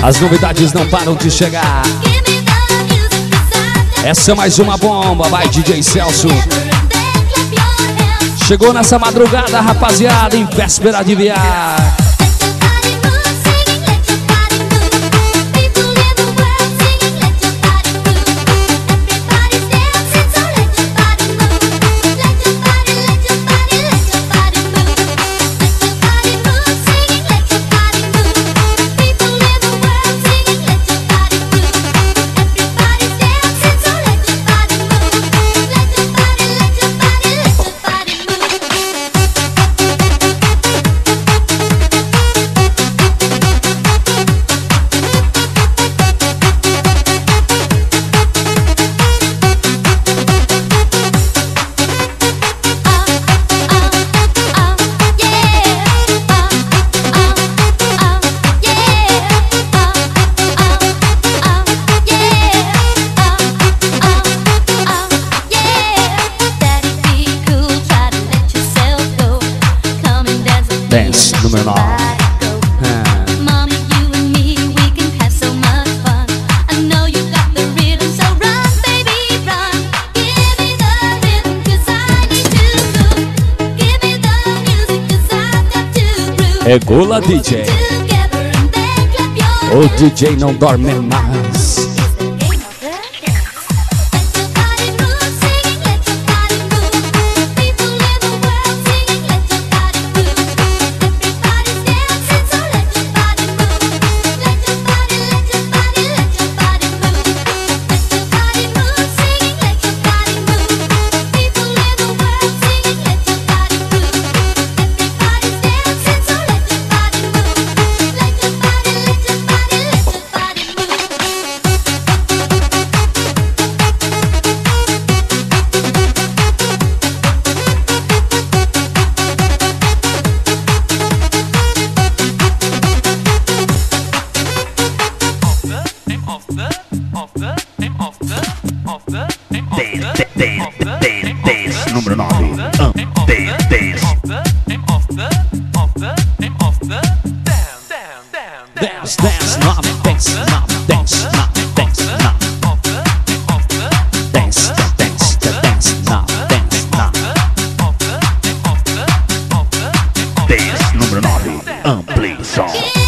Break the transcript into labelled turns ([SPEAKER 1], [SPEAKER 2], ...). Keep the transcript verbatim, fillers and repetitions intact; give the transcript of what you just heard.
[SPEAKER 1] As novidades não param de chegar. Essa é mais uma bomba, vai D J Celso. Chegou nessa madrugada, rapaziada, em véspera de viagem. Número nove. Regula D J. O D J não dorme mais. Número nove. Dance, dance, nove, dance, nove, dance, nove, dance, nove. Dance, dance, dance, nove, dance, nove. Dance, número nove. Ampli som.